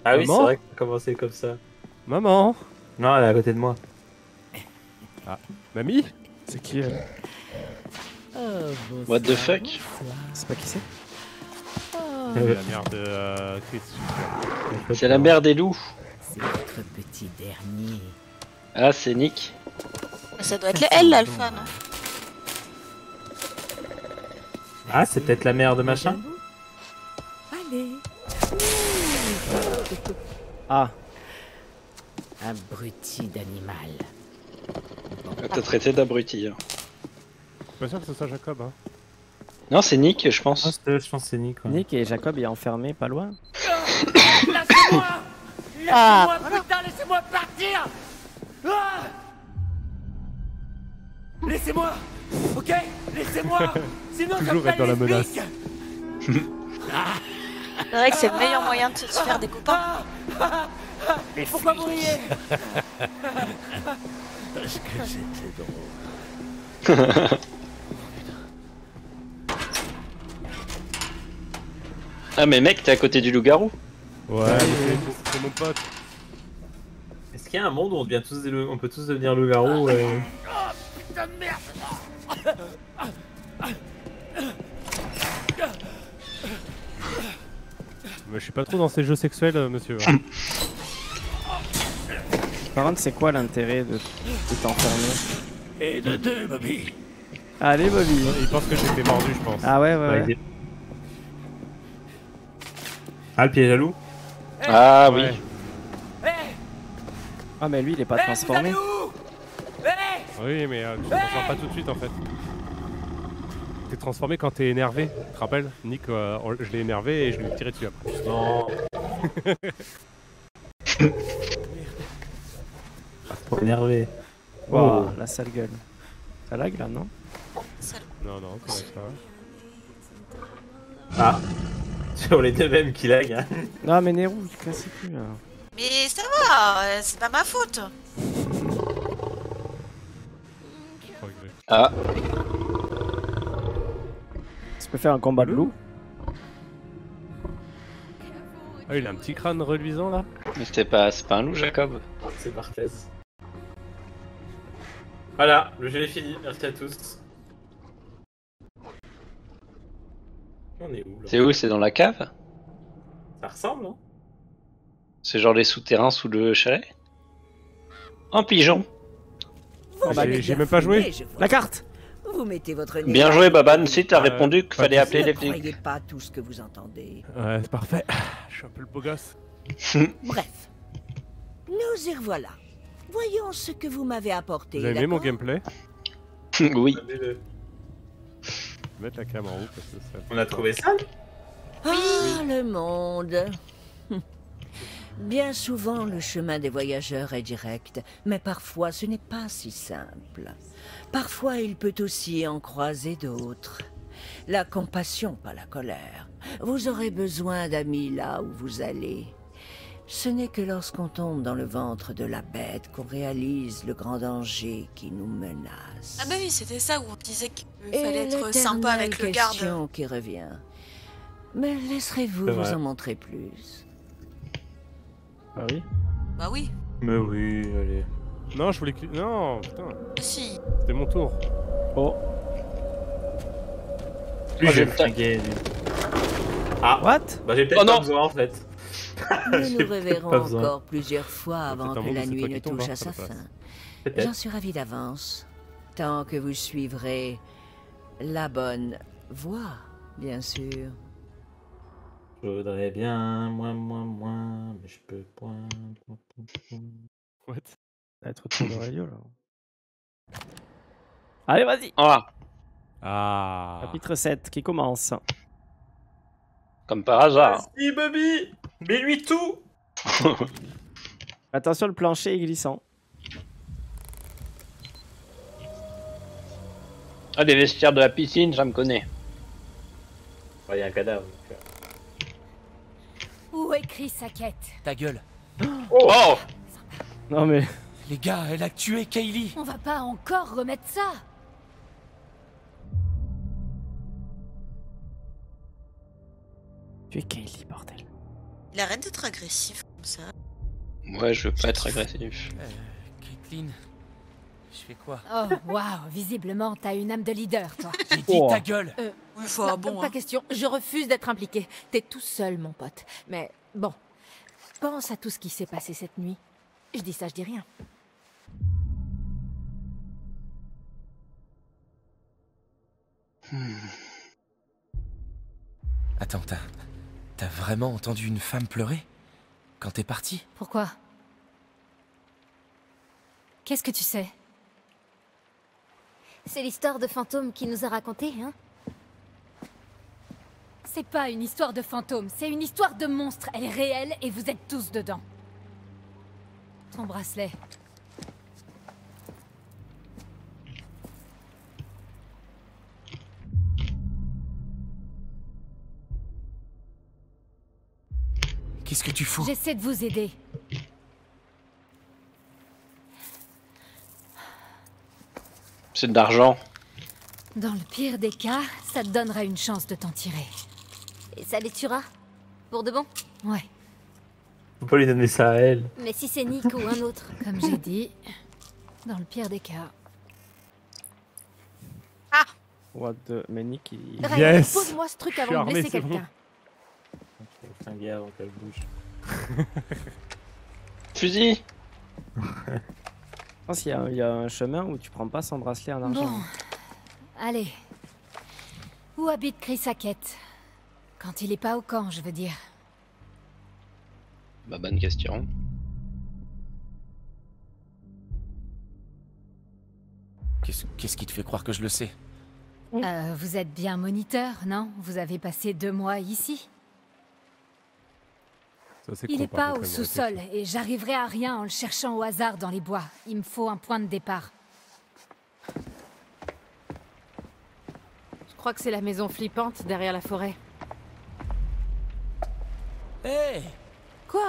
Ah oui, c'est Maman vrai qu'on a commencé comme ça. Maman. Non, elle est à côté de moi. Ah, mamie. C'est qui elle? What the fuck? C'est pas qui c'est? La mère de Chris. C'est la mère des loups. C'est votre petit dernier. Ah, c'est Nick. Ça doit être elle, l'alpha, non? Ah, c'est peut-être la mère de machin. Allez. Ah. Abruti d'animal. T'as traité d'abruti. Hein. Je suis pas sûr que ce soit Jacob. Hein. Non, c'est Nick, je Ah, pense. je pense que c'est Nick. Ouais. Nick et Jacob est enfermé pas loin. Laissez-moi! Ah, Laissez-moi, putain, laissez-moi partir! Ah, laissez-moi! Ok? Laissez-moi! Sinon, ça me Toujours être dans la pète les menace. pics. c'est vrai que c'est le meilleur moyen de se faire des copains. Mais pourquoi vous riez? Parce que c'était drôle. Ah, mais mec, t'es à côté du loup-garou. Ouais, mais c'est mon pote. Est-ce qu'il y a un monde où on, devient tous on peut tous devenir loup-garou Putain de merde! Mais je suis pas trop dans ces jeux sexuels, monsieur. Par contre, c'est quoi l'intérêt de t'enfermer? Et de deux, Bobby. Allez, Bobby. Il pense que j'ai été mordu, je pense. Ah ouais, ouais, ouais. Ah, le piège à loup. Ah oui. Ouais. Ah, mais lui, il est pas Vous transformé. allez où? Oui, mais tu te transformes pas tout de suite en fait. T'es transformé quand t'es énervé. Tu te rappelles, Nick, je l'ai énervé et je lui ai tiré dessus après. Non. Trop énervé. Wow, la sale gueule. Ça lag là, non? Non, non, c'est ça. Ah. Sur les deux mêmes qui lag. Hein. Non, mais Nero, tu casses plus là. Mais ça va, c'est pas ma faute. Ah, Tu peux faire un combat de loup? Ah, il a un petit crâne reluisant là. mais c'est pas un loup, Jacob. C'est parfait. Voilà, le jeu est fini. Merci à tous. On est où là? C'est où? C'est dans la cave? Ça ressemble, hein? C'est genre les souterrains sous le chalet? En pigeon. Oh, bah, J'ai même pas joué. La carte! Vous mettez votre nez. Bien joué, Baban. Si t'as Ouais, répondu qu'il pas fallait de appeler Ne les croyez flics. pas tout ce que vous entendez. Ouais, c'est parfait. Je suis un peu le beau gosse. Bref, nous y revoilà. Voyons ce que vous m'avez apporté. Vous avez aimé mon d'accord? gameplay? Oui. Je vais mettre la cam en haut parce que ça... On a trouvé ça? Ah, le monde. Bien souvent, le chemin des voyageurs est direct, mais parfois ce n'est pas si simple. Parfois, il peut aussi en croiser d'autres. La compassion, pas la colère. Vous aurez besoin d'amis là où vous allez. Ce n'est que lorsqu'on tombe dans le ventre de la bête qu'on réalise le grand danger qui nous menace. Ah bah oui, c'était ça où on disait qu'il Et fallait être sympa avec le garde. question qui revient. Mais laisserez-vous C'est vous vrai. en montrer plus? Ah oui. Bah oui, Mais oui, allez. Non, je voulais... Non, putain. si. C'était mon tour. Oh. Plus Oh, je j'ai vais le flinguer. Ah, What? bah j'ai peut-être Oh pas non. besoin en fait. Nous J'ai nous peut-être reverrons pas besoin. encore plusieurs fois avant peut-être un que monde la où c'est nuit toi ne qui tombes, touche hein, à ça sa passe. fin. Peut-être. J'en suis ravi d'avance, tant que vous suivrez la bonne voie, bien sûr. Je voudrais bien, moins, mais je peux point. What? Ça va être trop de radio là. Allez, vas-y! Ah, Ah. Chapitre 7 qui commence. comme par hasard. Vas-y, Bobby! Mets-lui tout! Attention, le plancher est glissant. Ah, les vestiaires de la piscine, ça me connaît. Il y a un cadavre. Où est Chris Sackett? Ta gueule. Oh, Non mais... Les gars, elle a tué Kaylee. On va pas encore remettre ça. Tu es Kaylee, bordel. Il arrête d'être agressif. ça. Ouais, je veux pas être agressif. Caitlyn, je fais quoi? Oh, waouh, visiblement, t'as une âme de leader, toi. J'ai dit Oh. ta gueule! Oui, enfin, bon. Pas question, je refuse d'être impliquée. T'es tout seul, mon pote. Mais bon, pense à tout ce qui s'est passé cette nuit. Je dis ça, je dis rien. Attends, t'as vraiment entendu une femme pleurer? Quand t'es parti? Pourquoi? Qu'est-ce que tu sais? C'est l'histoire de fantôme qui nous a raconté, hein? C'est pas une histoire de fantôme, c'est une histoire de monstre. Elle est réelle et vous êtes tous dedans. Ton bracelet. Qu'est-ce que tu fous? J'essaie de vous aider. C'est de l'argent. Dans le pire des cas, ça te donnera une chance de t'en tirer. Et ça les tuera? Pour de bon? Ouais, Faut pas lui donner ça à elle. Mais si c'est Nick ou un autre? comme j'ai dit, dans le pire des cas. What the... Mais Nick, il... Ryan, Yes. pose-moi ce truc Je suis avant de armé, blesser c'est bon. quelqu'un. Je vais flinguer avant qu'elle bouge. Fusil. Je pense qu'il y a un chemin où tu prends pas son bracelet en argent. Bon, allez. Où habite Chris Hackett? Quand il est pas au camp, je veux dire. Bah, bonne question. Qu'est-ce qui te fait croire que je le sais? Vous êtes bien moniteur, non? Vous avez passé 2 mois ici? Ça, c'est Il con, est par pas contre, au comme sous-sol réflexion. et j'arriverai à rien en le cherchant au hasard dans les bois. Il me faut un point de départ. Je crois que c'est la maison flippante derrière la forêt. Hé! Quoi?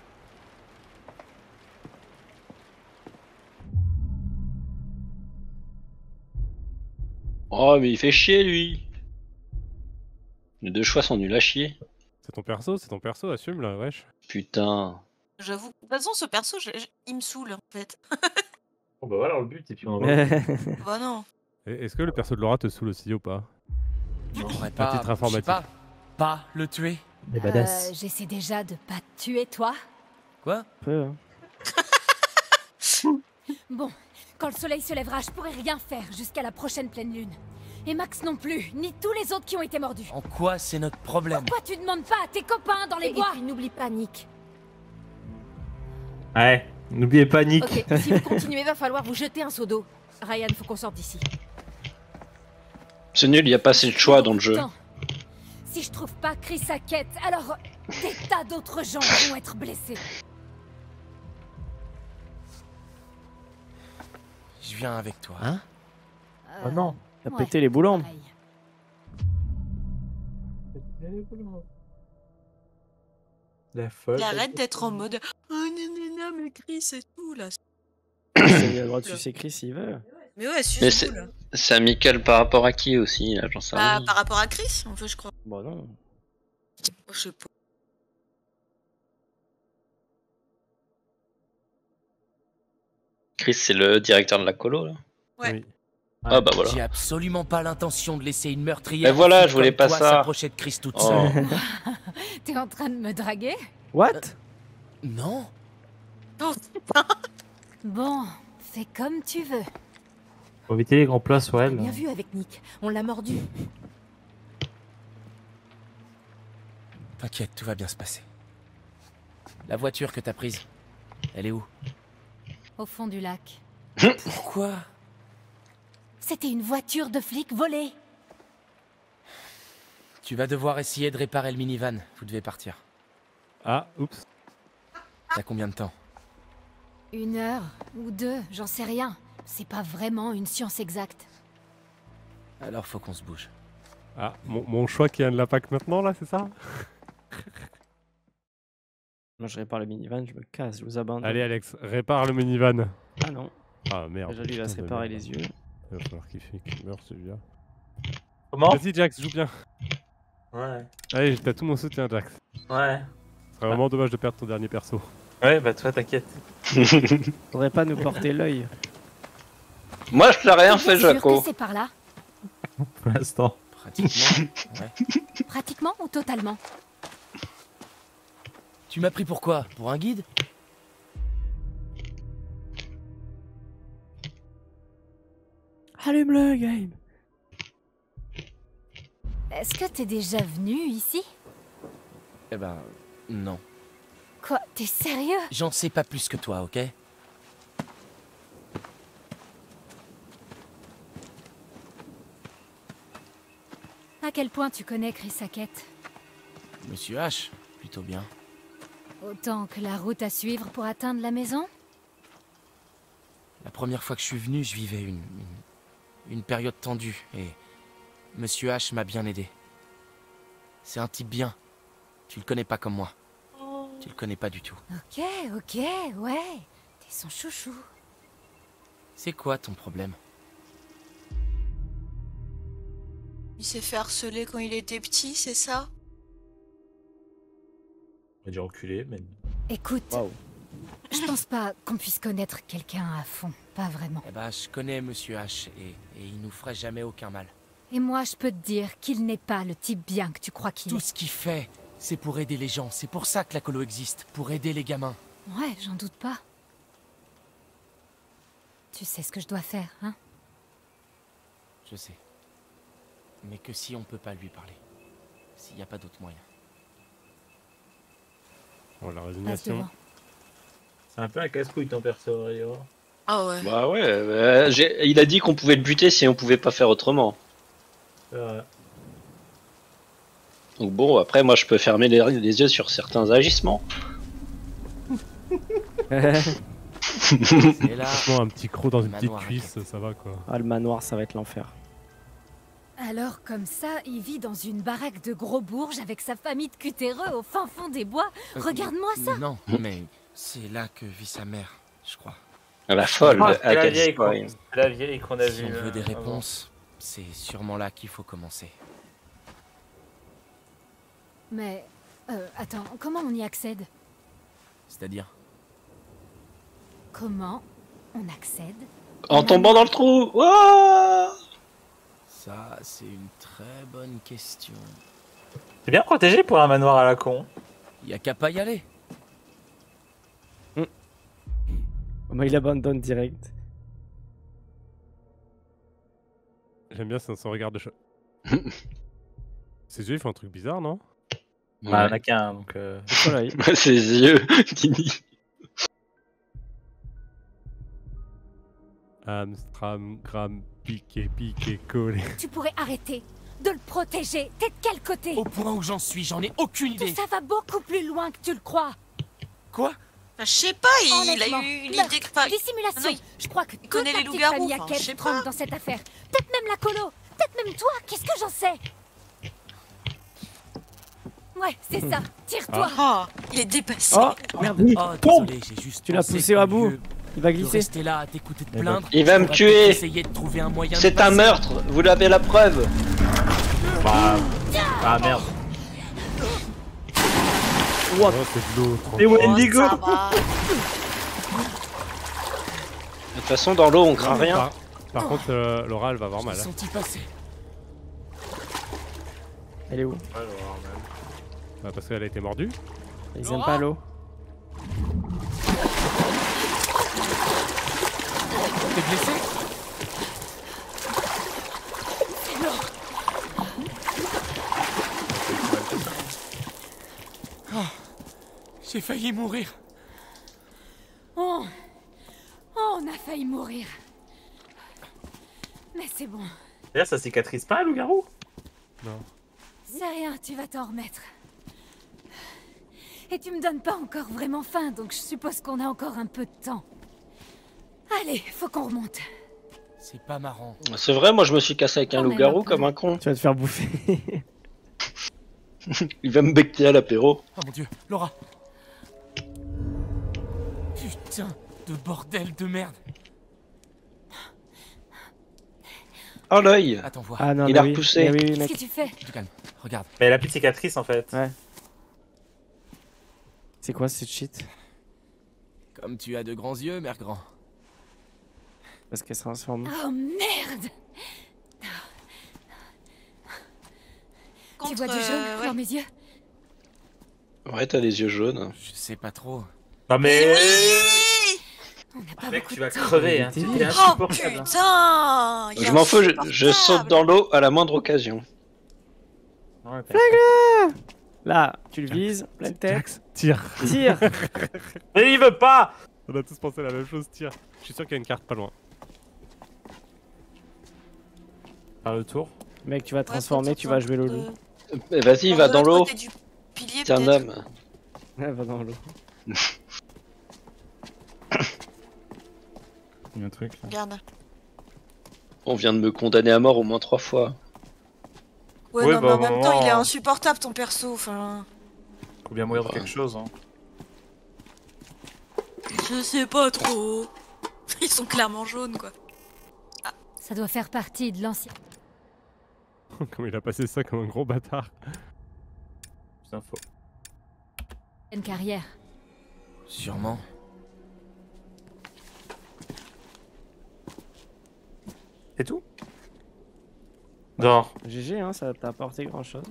Oh, mais il fait chier, lui. Les deux choix sont nuls à chier. C'est ton perso, assume là, wesh. Putain. J'avoue. De toute façon, ce perso, il me saoule, en fait. Bon bah voilà le but et puis on va. Bah non. Est-ce que le perso de Laura te saoule aussi ou pas? Tu pourrais À pas, titre je sais informatique. pas le tuer? Des badass. J'essaie déjà de pas te tuer, toi. Quoi? Peu, hein. Bon, quand le soleil se lèvera, je pourrai rien faire jusqu'à la prochaine pleine lune. Et Max non plus, ni tous les autres qui ont été mordus. En quoi c'est notre problème? Pourquoi tu demandes pas à tes copains dans les Et bois? puis n'oublie pas, Nick. Ouais, n'oubliez pas Nick. Ok, si vous continuez, va falloir vous jeter un seau d'eau. Ryan, faut qu'on sorte d'ici. C'est nul, il y a pas assez de choix dans le jeu. Attends. Si je trouve pas Chris Hackett, alors des tas d'autres gens vont être blessés. Je viens avec toi. Hein? Oh non. T'as ouais, pété les boulons. pareil. La folle. Il arrête d'être en mode oh nanana, mais Chris et tout là. Il a le droit de sucer Chris s'il veut. Mais ouais, Mais suce là. c'est amical par rapport à qui aussi, là, j'en sais Bah, rien. par rapport à Chris, en fait, je crois. Bon, non. Je sais pas. Chris, c'est le directeur de la colo, là. Ouais. Oui. Ah bah voilà. J'ai absolument pas l'intention de laisser une meurtrière. Mais voilà, fille je voulais comme pas toi ça. s'approcher de Chris toute Oh. seule. T'es en train de me draguer? What? Non. Bon, fais comme tu veux. Faut éviter les grands plats sur elle. Bien vu avec Nick. On l'a mordu. T'inquiète, tout va bien se passer. La voiture que t'as prise, elle est où? Au fond du lac. Pourquoi? C'était une voiture de flic volée. Tu vas devoir essayer de réparer le minivan. Vous devez partir. Ah, oups. T'as combien de temps? 1 heure ou 2, j'en sais rien. C'est pas vraiment une science exacte. Alors faut qu'on se bouge. Ah, mon choix qui a de l'impact maintenant là, c'est ça? Moi je répare le minivan, je me casse, je vous abandonne. Allez Alex, répare le minivan. Ah non. Ah merde. Déjà lui il va se putain de réparer merde. les yeux. Il va falloir qu'il meure celui-là. Comment? Vas-y Jax, joue bien. Ouais. Allez, t'as tout mon soutien Jax. Ouais. Ce serait vraiment dommage de perdre ton dernier perso. Ouais, bah toi, t'inquiète. Faudrait pas nous porter l'œil. Moi, je t'ai rien T'es fait, sûr Jaco. que c'est par là? Pour l'instant. Pratiquement. Ouais. Pratiquement ou totalement? Tu m'as pris pour quoi? Pour un guide? Allume-le, game. Est-ce que t'es déjà venu ici? Eh ben, non. Quoi? T'es sérieux? J'en sais pas plus que toi, ok? À quel point tu connais Chris Hackett? Monsieur H, plutôt bien. Autant que la route à suivre pour atteindre la maison? La première fois que je suis venu, je vivais une période tendue et Monsieur H m'a bien aidé. C'est un type bien. Tu le connais pas comme moi. Tu le connais pas du tout. Ok, ouais. T'es son chouchou. C'est quoi ton problème? Il s'est fait harceler quand il était petit, c'est ça? On va dire enculé, mais. Écoute, Waouh. je pense pas qu'on puisse connaître quelqu'un à fond. Pas vraiment. Eh ben, je connais Monsieur H et il nous ferait jamais aucun mal. Et moi, je peux te dire qu'il n'est pas le type bien que tu crois qu'il Tout est. ce qu'il fait, c'est pour aider les gens. C'est pour ça que la colo existe, pour aider les gamins. Ouais, j'en doute pas. Tu sais ce que je dois faire, hein? Je sais. Mais que si on peut pas lui parler. S'il n'y a pas d'autre moyen. Bon, la Passe résignation. devant. C'est un peu un casse-couille ton perso, Rio. Ah ouais. Bah ouais, il a dit qu'on pouvait le buter si on pouvait pas faire autrement. C'est vrai. Donc bon, après, moi, je peux fermer les yeux sur certains agissements. Et là, Franchement, un petit croc dans une petite Manoir cuisse, ça va quoi. Ah, le manoir, ça va être l'enfer. Alors, comme ça, il vit dans une baraque de gros bourges avec sa famille de cutéreux au fin fond des bois. Regarde-moi ça! Non, mais c'est là que vit sa mère, je crois. La folle, Ah, à c'est la quel vieille point. qu'on- c'est la vieille qu'on a Si vue. on veut des avant. réponses, c'est sûrement là qu'il faut commencer. Mais, attends, comment on y accède? C'est-à-dire? Comment on accède? En tombant dans le trou. Ouah. Ça, c'est une très bonne question. C'est bien protégé pour un manoir à la con. Y a qu'à pas y aller. Bah, il abandonne direct. J'aime bien son regard de chat. Ses yeux, ils font un truc bizarre, non? Bah, il n'y en a qu'un, donc. C'est quoi, là, Ses yeux qui disent. Amstram, gram, piqué, collé. Tu pourrais arrêter de le protéger. T'es de quel côté? Au point où j'en suis, j'en ai aucune Tout idée. ça va beaucoup plus loin que tu le crois. Quoi? Bah, je sais pas, il a Honnêtement, eu une meurtre, idée. Enfin, dissimulation. Ah non, Je crois que toute connaît la les petite loups-garous, famille enfin, Hackett je sais trempe pas. dans cette affaire. Peut-être même la colo. Peut-être même toi. Qu'est-ce que j'en sais? Ouais, c'est ça. Tire-toi. Oh, il est dépassé. Oh, merde. Oh, désolé, j'ai juste. Tu l'as pensé poussé qu'au à bout. lieu Il va de glisser. rester là à t'écouter te Eh ben, plaindre. il va me j'aurais tuer. peut-être essayé de trouver un moyen de C'est un passer. meurtre. Vous l'avez la preuve. Bah. Ah merde. Oh, c'est de l'eau. Et Oh, Wendigo. ça va. De toute façon, dans l'eau, on craint rien. Par contre, Laura, elle va avoir mal. Ils Hein. sont-ils passés? Elle est où? Bah, parce qu'elle a été mordue. Ils aiment pas l'eau. T'es blessé? Oh, j'ai failli mourir. Oh, on a failli mourir. Mais c'est bon. D'ailleurs, ça cicatrise pas, loup-garou? Non. C'est rien, tu vas t'en remettre. Et tu me donnes pas encore vraiment faim, donc je suppose qu'on a encore un peu de temps. Allez, faut qu'on remonte. C'est pas marrant. C'est vrai, moi, je me suis cassé avec un Quand même loup-garou un peu. comme un con. Tu vas te faire bouffer. Il va me becter à l'apéro. Oh mon dieu, Laura. Putain de bordel de merde. Oh, l'œil. Attends, voir. Ah non, Il mais a oui. repoussé. Mais oui, Qu'est-ce mec. que tu fais? Tu calmes. Regarde. Mais elle a plus de cicatrice en fait. Ouais. C'est quoi cette shit? Comme tu as de grands yeux, mère grand. Parce qu'elle se transforme. Oh merde! Tu vois du jaune dans mes yeux? Ouais, t'as les yeux jaunes. Je sais pas trop. Non mais... On n'a pas Mec, beaucoup tu de vas temps. crever, hein. T'es Oh insupportable. putain! il est Je m'en fous, je insupportable. saute dans l'eau à la moindre occasion. Ouais, Là, tu le vises, pleine tête. Jax, tire. Tire. mais il veut pas. On a tous pensé à la même chose, tire. Je suis sûr qu'il y a une carte pas loin. Faire le tour. Mec, tu vas te transformer, tu vas jouer le loup. Vas-y, va dans l'eau. Du pilier, T'es un peut-être. homme. Ouais, va dans l'eau. Il y a un truc là. Regarde. On vient de me condamner à mort au moins 3 fois. Ouais, Ouais, non, bah, mais en même temps, vraiment. il est insupportable ton perso. Enfin, Faut bien mourir de quelque chose, hein. je sais pas trop. Ils sont clairement jaunes, quoi. Ça doit faire partie de l'ancien. Comme il a passé ça comme un gros bâtard. Putain, faux. Une carrière. Sûrement. C'est tout? Dehors. GG, hein, ça t'a apporté grand chose.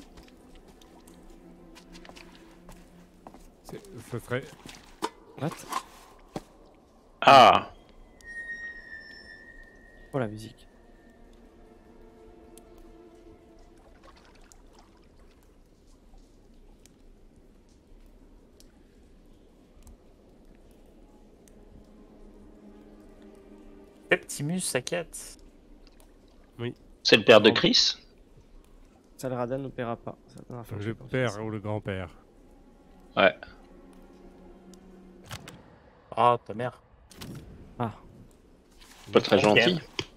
Ça serait. What? Ah, Oh la musique. Septimus Saquette. c'est le père de Chris? Ça le radar nous paiera pas. C'est la dernière fois que Le j'ai pensé père ça. ou le grand-père. Ouais. Ah, ta mère. Ah, Pas très gentil.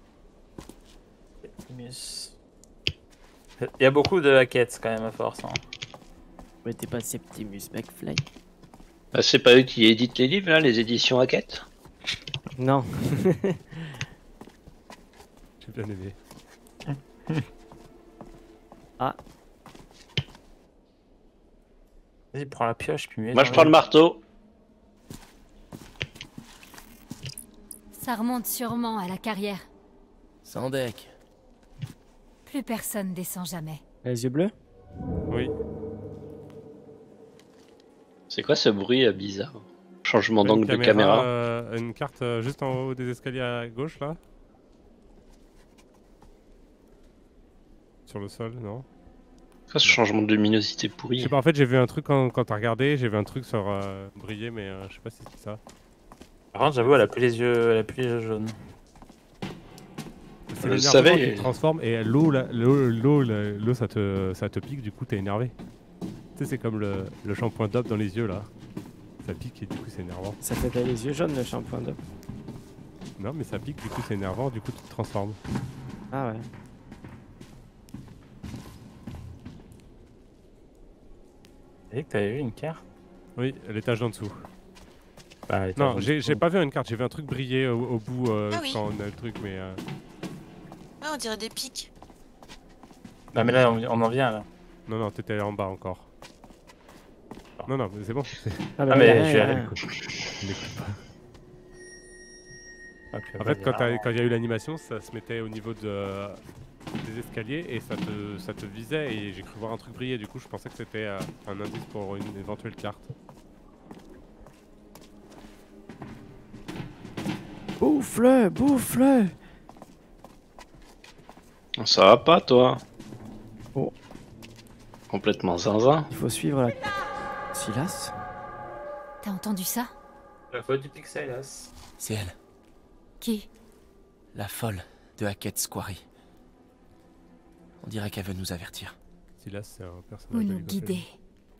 Septimus. Il y a beaucoup de hackets quand même à force. Hein. mais t'es pas Septimus McFly. Ah, c'est pas eux qui éditent les livres, là, les éditions Hackett? Non. J'ai bien aimé. Vas-y, prends la pioche puis mets. Moi, je prends le marteau. Ça remonte sûrement à la carrière. Sans deck. Plus personne descend jamais. Les yeux bleus? Oui. C'est quoi ce bruit bizarre? Changement Une d'angle de caméra. Une carte juste en haut des escaliers à gauche là. Sur le sol, non? C'est quoi ce changement de luminosité Je pourri? sais pas, en fait j'ai vu un truc quand t'as regardé, j'ai vu un truc sur briller mais je sais pas si c'est ça. Par contre, j'avoue, elle a plus les yeux jaunes. C'est Je le l'énervement savais. qui te transforme et l'eau ça te pique, du coup t'es énervé. Tu sais, c'est comme le shampoing d'op dans les yeux là. Ça pique et du coup c'est énervant. Ça fait pas les yeux jaunes le shampoing d'eau. Non mais ça pique, du coup c'est énervant, du coup tu te transformes. Ah ouais. T'as dit que t'avais vu une carte? Oui, l'étage d'en dessous. Bah, Non, j'ai pas vu une carte, j'ai vu un truc briller au bout Ah oui. quand on a le truc mais... Ah, on dirait des pics. Non, mais là, on en vient là. Non, t'étais en bas encore. Non, mais c'est bon. Ah, mais ouais, je vais ouais. aller. Il n'écoute pas. Ah, puis En après, fait, il quand y a- il y a eu l'animation, ça se mettait au niveau des escaliers et ça te visait et j'ai cru voir un truc briller. Du coup, je pensais que c'était un indice pour une éventuelle carte. Bouffe-le, bouffe-le. Ça va pas, toi? Oh. Complètement zinzin. Il faut suivre la... Silas? T'as entendu ça? La faute du Pixelas. C'est elle, Qui? la folle de Hackett Quarry. On dirait qu'elle veut nous avertir. Silas, c'est un Ou personnage. de nous League of guider? Legends.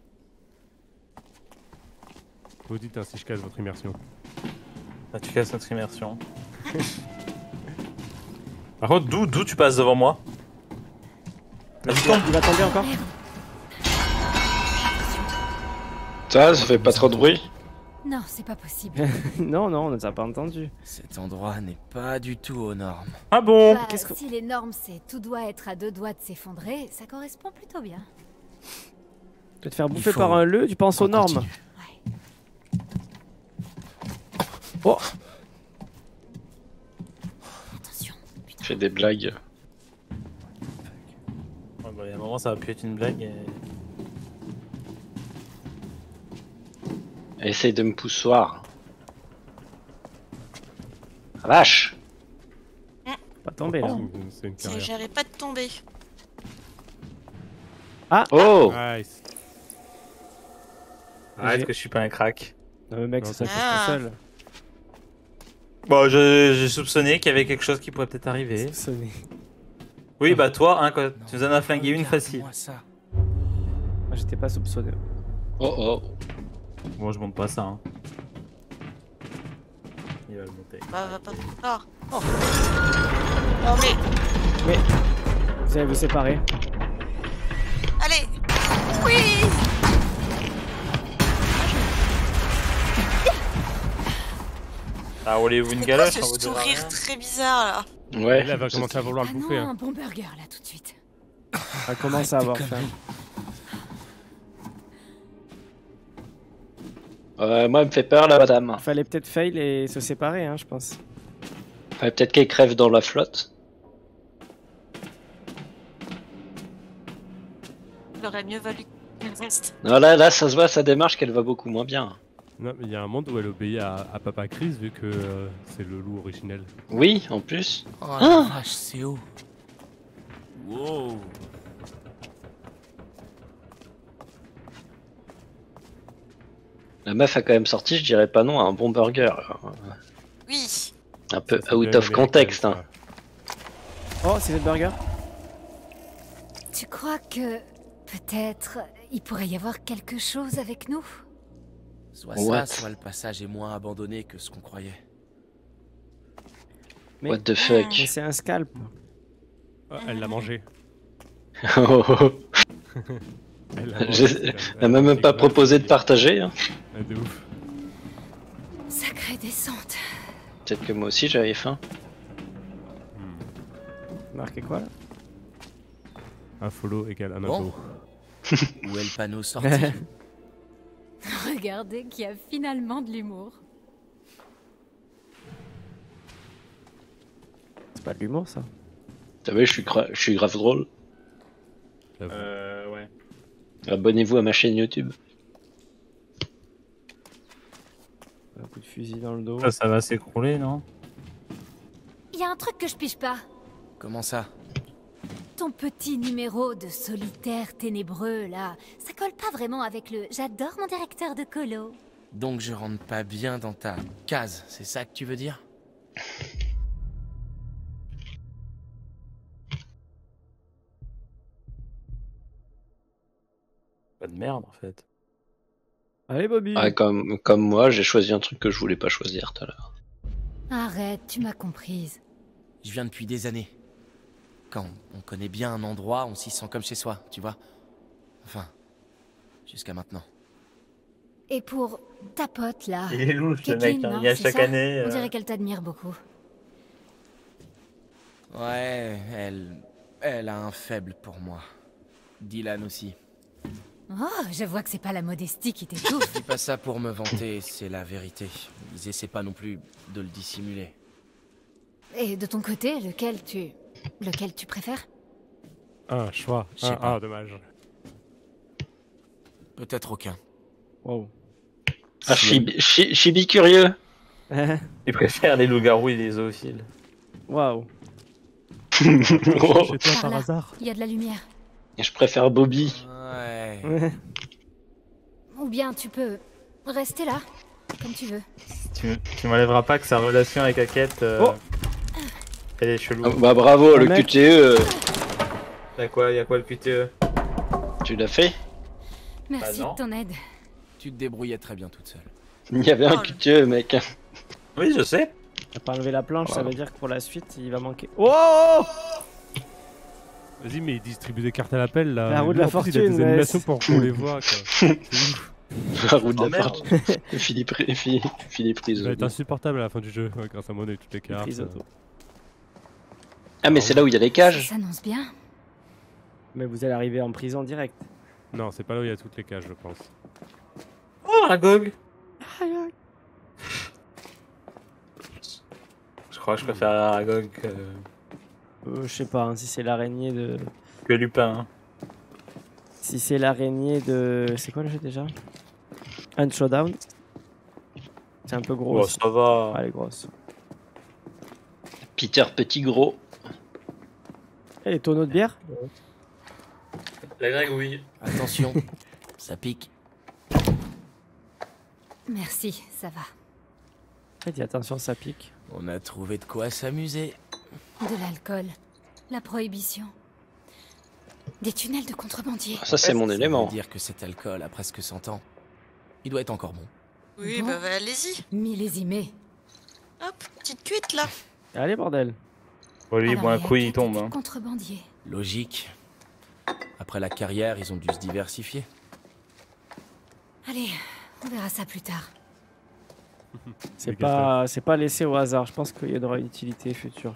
Vous dites si je casse votre immersion. Ah, tu casses notre immersion. Par contre, d'où tu passes devant moi? Vas-y, tombe. Il va tomber encore? Ça fait pas trop de bruit? Non, c'est pas possible. Non, on ne t'a pas entendu. Cet endroit n'est pas du tout aux normes. Ah bon? Bah, qu'est-ce que- si les normes c'est tout doit être à 2 doigts de s'effondrer, ça correspond plutôt bien. Tu vas te faire Il bouffer faut par un leu, tu penses aux On normes. continue. Ouais. Oh. Attention. Je fais des blagues. Ouais, bah, il y a un moment, ça va plus être une blague. Essaye de me poussoir. Ah, vache! Pas tombé là. C'est une C'est- carrière. J'arrête pas de tomber. Oh! Nice. Arrête que je suis pas un crack. Non, mais mec, Non, ça c'est- passe Ah. tout seul. Bon, j'ai soupçonné qu'il y avait quelque chose qui pourrait peut-être arriver. Sonné. Oui, bah toi, hein, quoi. Non, Tu nous en as flingué une facile. regarde-moi ça. Moi, j'étais pas soupçonné. Oh oh! Moi, je monte pas ça. Hein. Il va le monter. Bah, va pas trop fort. Oh. Non mais. Vous allez vous séparer. Allez. Oui. Ah, roulez-vous une C'est quoi galoche ce en vous donnant sourire rien très bizarre là? Ouais. Là, elle va commencer à vouloir Ah le bouffer. non, Hein. un bon burger là tout de suite. Elle commence à avoir faim. Moi, elle me fait peur, la madame. Fallait peut-être fail et se séparer, hein, je pense. Fallait peut-être qu'elle crève dans la flotte. Il aurait mieux valu qu'il reste. Non, là, ça se voit, sa démarche qu'elle va beaucoup moins bien. Non, mais il y a un monde où elle obéit à Papa Chris vu que c'est le loup originel. Oui, en plus. Oh la vache, c'est haut. Wow. La meuf a quand même sorti, je dirais pas non, à un bon burger. Oui. Un peu C'est out bien of américain, context. ça. Hein. Oh, c'est votre burger? Tu crois que peut-être il pourrait y avoir quelque chose avec nous? Soit What? ça, soit le passage est moins abandonné que ce qu'on croyait. Mais- What the fuck? Mais c'est un scalp. Oh, elle l'a mangé. Oh, oh. Elle l'a Je- mangé, Elle m'a même pas proposé de partager. Hein. Ah, de ouf. Sacrée descente. Peut-être que moi aussi j'avais faim. Marqué quoi là? Un follow égale un Bon. ado. Où est le panneau sorti? Regardez qu'il y a finalement de l'humour. C'est pas de l'humour ça. T'as vu, je suis grave drôle. Ouais. Abonnez-vous à ma chaîne YouTube. Un coup de fusil dans le dos. Ça va s'écrouler, non? Il y a un truc que je pige pas. Comment ça? Ton petit numéro de solitaire ténébreux là, ça colle pas vraiment avec le j'adore mon directeur de colo. Donc je rentre pas bien dans ta case, c'est ça que tu veux dire? Pas de merde en fait. Allez Bobby. Ah, comme moi, j'ai choisi un truc que je voulais pas choisir tout à l'heure. Arrête, tu m'as comprise. Je viens depuis des années. Quand on connaît bien un endroit, on s'y sent comme chez soi, tu vois? Enfin, jusqu'à maintenant. Et pour ta pote là, Il est louche le mec, Caitlin, hein. non, Il y a c'est chaque ça année. On dirait qu'elle t'admire beaucoup. Ouais, elle a un faible pour moi. Dylan aussi. Oh, je vois que c'est pas la modestie qui t'étouffe. Je dis pas ça pour me vanter, c'est la vérité. Ils essaient pas non plus de le dissimuler. Et de ton côté, lequel tu préfères? Un choix. Je sais pas. Dommage. Peut-être aucun. Wow. Ah, chibi curieux. Il préfère les loups-garous et les zoophiles. Waouh. Oh, Chez toi Par par là. hasard. Il y a de la lumière. je préfère Bobby. Ouais. Ou bien tu peux rester là, comme tu veux. Tu m'enlèveras pas que sa relation avec Hackett, Oh. elle est chelou. Ah, bah bravo, le mec. QTE. Y'a quoi le QTE? Tu l'as fait? Merci non. de ton aide. Tu te débrouillais très bien toute seule. Il y avait un QTE, mec. Oui, je sais. T'as pas enlevé la planche, ça Wow. veut dire que pour la suite, il va manquer. Oh. Vas-y, mais il distribue des cartes à l'appel là. La roue de Lui, la en plus, fortune, Il a des ouais, animations c'est- pour qu'on les voit quoi. C'est ouf. La roue de Oh, la merde. fortune. Philippe Il va être Rizzo. insupportable à la fin du jeu, ouais, grâce à moi on a eu toutes les cartes. Risotto. Ah, mais c'est là où il y a les Ça cages. s'annonce bien. Mais vous allez arriver en prison direct. Non, c'est pas là où il y a toutes les cages, je pense. Oh, la gog. crois que je préfère Aragog Je sais pas, hein, si c'est l'araignée de... que Lupin. Hein. Si c'est l'araignée de... C'est quoi le jeu déjà? Un Showdown. C'est un peu gros. Oh, ça va. Ah, elle est grosse. Peter Petit Gros. Et les tonneaux de bière? La grégouille. Attention, ça pique. Merci, ça va. Dis attention, ça pique. On a trouvé de quoi s'amuser. De l'alcool, la prohibition, des tunnels de contrebandiers. Ça, c'est mon élément. Ça veut dire que cet alcool a presque 100 ans. Il doit être encore bon. Oui, Bon. bah allez-y. Millésimé. Hop, petite cuite là. Allez, bordel. Bon, lui, Alors, bon, un il y a coup, il peut-être tombe. des Hein. contrebandiers. Logique. Après la carrière, ils ont dû se diversifier. Allez, on verra ça plus tard. C'est pas laissé au hasard. Je pense qu'il y aura une utilité future.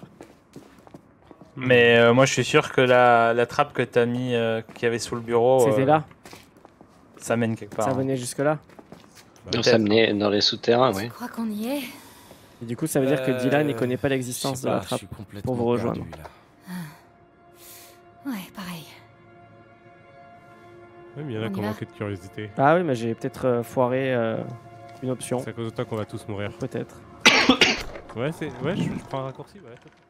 Mais moi, je suis sûr que la trappe que t'as mis, qu'il y avait sous le bureau, C'était là? ça mène quelque part. Ça hein. venait jusque là? Donc ça menait dans les souterrains, oui. Je crois qu'on y est. Et du coup, ça veut dire que Dylan ne connaît pas l'existence de la trappe pour vous rejoindre. Ouais, pareil. Ouais, mais il y en a On qui y ont va manqué de curiosité. Ah oui, mais j'ai peut-être foiré une option. C'est à cause de toi qu'on va tous mourir. Peut-être. Ouais, je prends un raccourci. Ouais.